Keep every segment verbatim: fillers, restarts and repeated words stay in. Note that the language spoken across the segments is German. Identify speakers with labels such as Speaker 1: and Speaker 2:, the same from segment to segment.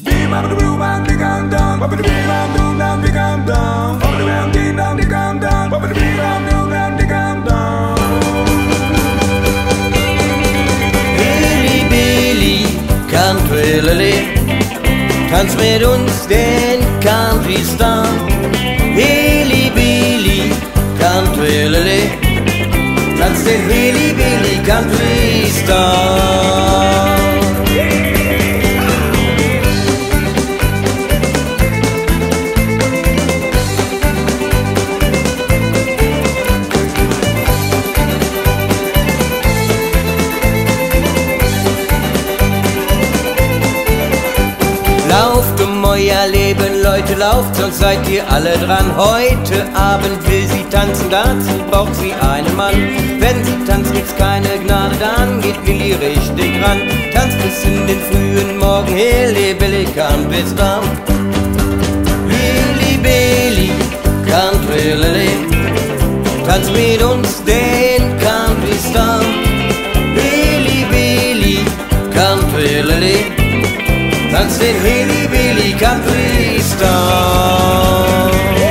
Speaker 1: Billy, Billy, Country, tanz mit uns den Country Star. Billy, Billy, Country, tanz den Billy, Billy, Country Star. Lauft um euer Leben, Leute, lauft, sonst seid ihr alle dran. Heute Abend will sie tanzen, dazu braucht sie einen Mann. Wenn sie tanzt, gibt's keine Gnade, dann geht Willi richtig ran. Tanzt bis in den frühen Morgen, Hilly Billy Country Star. Billy, Billy, Country Lily, tanzt mit uns den Country Star. Billy, Billy, Country Lily, tanz den Hilly Billy Country Star.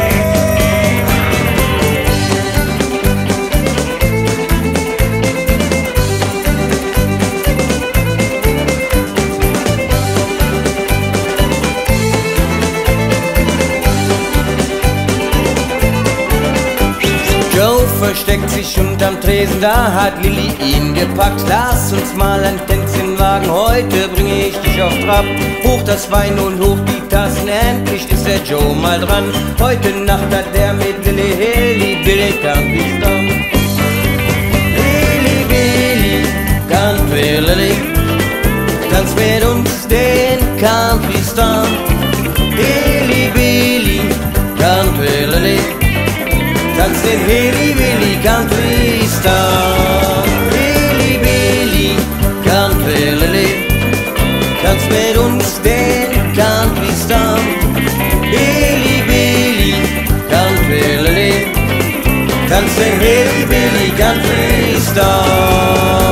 Speaker 1: Joe versteckt sich unterm Tresen, da hat Lilly ihn gepackt. Lass uns mal ein Tänzchen wagen, heute bringe ich dich auf Trab. Hoch das Wein und hoch die Tassen, endlich ist der Joe mal dran. Heute Nacht hat der mit Lilly, Hilly Billy Country Star. Hilly Billy, Country Lily, tanz mit uns den Country Star. Hilly Billy, Country Lily, tanz den Hilly Billy Country Star. Hilly Billy, Country Lily, tanz mit uns den Country Star. Hilly Billy, Country Lily, tanz den Hilly Billy Country Star.